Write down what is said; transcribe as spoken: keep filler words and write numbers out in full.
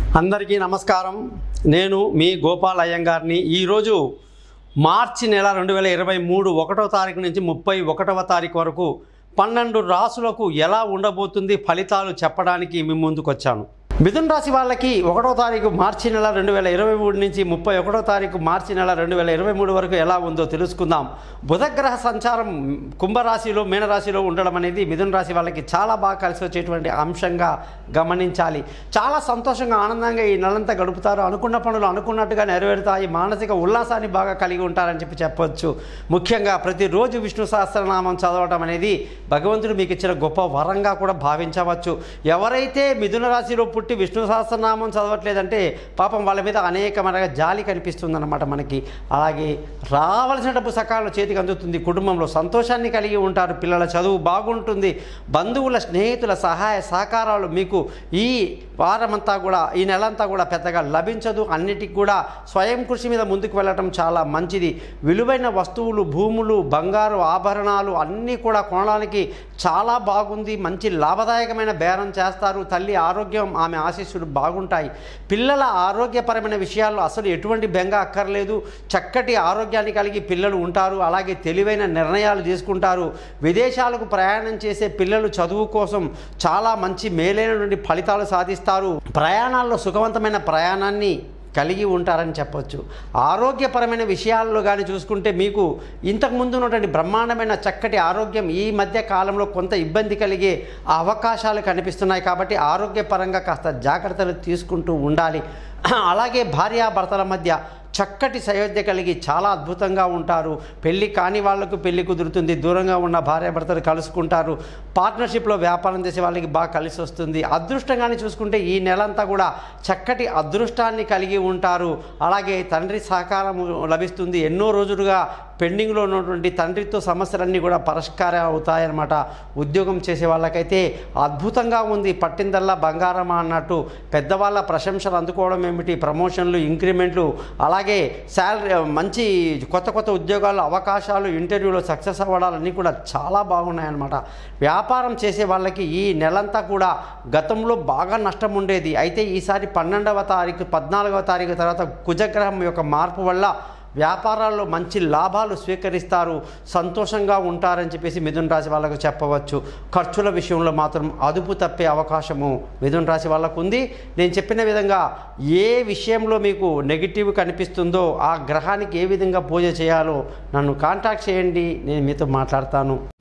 అందరికీ నమస్కారం. నేను మీ గోపాల్ అయ్యంగార్ని. ఈరోజు మార్చి నెల రెండు వేల ఇరవై మూడు ఒకటో తారీఖు నుంచి ముప్పై ఒకటవ తారీఖు వరకు పన్నెండు రాసులకు ఎలా ఉండబోతుంది ఫలితాలు చెప్పడానికి మీ ముందుకు వచ్చాను. మిథున రాశి వాళ్ళకి ఒకటో తారీఖు మార్చి నెల రెండు వేల ఇరవై మూడు నుంచి ముప్పై ఒకటో తారీఖు మార్చి నెల రెండు వేల ఇరవై మూడు వరకు ఎలా ఉందో తెలుసుకుందాం. బుధగ్రహ సంచారం కుంభరాశిలో మీనరాశిలో ఉండడం అనేది మిథున రాశి వాళ్ళకి చాలా బాగా కలిసి వచ్చేటువంటి అంశంగా గమనించాలి. చాలా సంతోషంగా ఆనందంగా ఈ నెలంతా గడుపుతారు. అనుకున్న పనులు అనుకున్నట్టుగా నెరవేరుతాయి. మానసిక ఉల్లాసాన్ని బాగా కలిగి ఉంటారని చెప్పి చెప్పవచ్చు. ముఖ్యంగా ప్రతిరోజు విష్ణు సహస్రనామం చదవడం అనేది భగవంతుడు మీకు ఇచ్చిన గొప్ప వరంగా కూడా భావించవచ్చు. ఎవరైతే మిథున రాశిలో పుట్టి విష్ణు సహస్రనామం చదవట్లేదంటే పాపం వాళ్ళ మీద అనేకమైన జాలి కనిపిస్తుందన్నమాట మనకి. అలాగే రావాల్సిన డబ్బు సకాలంలో చేతికి అందుతుంది. కుటుంబంలో సంతోషాన్ని కలిగి ఉంటారు. పిల్లల చదువు బాగుంటుంది. బంధువుల స్నేహితుల సహాయ సహకారాలు మీకు ఈ వారమంతా కూడా ఈ నెలంతా కూడా పెద్దగా లభించదు. అన్నిటికి కూడా స్వయం కృషి మీద ముందుకు వెళ్ళటం చాలా మంచిది. విలువైన వస్తువులు, భూములు, బంగారు ఆభరణాలు అన్నీ కూడా కొనడానికి చాలా బాగుంది. మంచి లాభదాయకమైన బేరం చేస్తారు. తల్లి ఆరోగ్యం, ఆమె ఆశీస్సులు బాగుంటాయి. పిల్లల ఆరోగ్యపరమైన విషయాల్లో అసలు ఎటువంటి బెంగ అక్కర్లేదు. చక్కటి ఆరోగ్యాన్ని కలిగి పిల్లలు ఉంటారు. అలాగే తెలివైన నిర్ణయాలు తీసుకుంటారు. విదేశాలకు ప్రయాణం చేసే పిల్లలు చదువు కోసం చాలా మంచి మేలైనటువంటి ఫలితాలు సాధిస్తారు. ప్రయాణాల్లో సుఖవంతమైన ప్రయాణాన్ని కలిగి ఉంటారని చెప్పవచ్చు. ఆరోగ్యపరమైన విషయాల్లో కానీ చూసుకుంటే మీకు ఇంతకుముందు ఉన్నటువంటి బ్రహ్మాండమైన చక్కటి ఆరోగ్యం ఈ మధ్య కాలంలో కొంత ఇబ్బంది కలిగే అవకాశాలు కనిపిస్తున్నాయి. కాబట్టి ఆరోగ్యపరంగా కాస్త జాగ్రత్తలు తీసుకుంటూ ఉండాలి. అలాగే భార్యాభర్తల మధ్య చక్కటి సయోధ్య కలిగి చాలా అద్భుతంగా ఉంటారు. పెళ్ళి కాని వాళ్లకు పెళ్లి కుదురుతుంది. దూరంగా ఉన్న భార్యాభర్తలు కలుసుకుంటారు. పార్ట్నర్షిప్లో వ్యాపారం చేసే వాళ్ళకి బాగా కలిసి వస్తుంది. అదృష్టంగానే చూసుకుంటే ఈ నెలంతా కూడా చక్కటి అదృష్టాన్ని కలిగి ఉంటారు. అలాగే తండ్రి సహకారం లభిస్తుంది. ఎన్నో రోజులుగా పెండింగ్లో ఉన్నటువంటి తండ్రితో సమస్యలన్నీ కూడా పరిష్కారం అవుతాయన్నమాట. ఉద్యోగం చేసే వాళ్ళకైతే అద్భుతంగా ఉంది. పట్టిందల్లా బంగారమా అన్నట్టు పెద్దవాళ్ళ ప్రశంసలు అందుకోవడం ఏమిటి, ప్రమోషన్లు, ఇంక్రిమెంట్లు, అలాగే శాలరీ, మంచి కొత్త కొత్త ఉద్యోగాలు అవకాశాలు, ఇంటర్వ్యూలో సక్సెస్ అవ్వడాలన్నీ కూడా చాలా బాగున్నాయన్నమాట. వ్యాపారం చేసే వాళ్ళకి ఈ నెలంతా కూడా గతంలో బాగా నష్టం ఉండేది. అయితే ఈసారి పన్నెండవ తారీఖు పద్నాలుగవ తారీఖు తర్వాత కుజగ్రహం యొక్క మార్పు వల్ల వ్యాపారాల్లో మంచి లాభాలు స్వీకరిస్తారు. సంతోషంగా ఉంటారని చెప్పేసి మిథున రాశి వాళ్ళకు చెప్పవచ్చు. ఖర్చుల విషయంలో మాత్రం అదుపు తప్పే అవకాశము మిథున రాశి వాళ్ళకు ఉంది. నేను చెప్పిన విధంగా ఏ విషయంలో మీకు నెగిటివ్ కనిపిస్తుందో ఆ గ్రహానికి ఏ విధంగా పూజ చేయాలో నన్ను కాంటాక్ట్ చేయండి. నేను మీతో మాట్లాడతాను.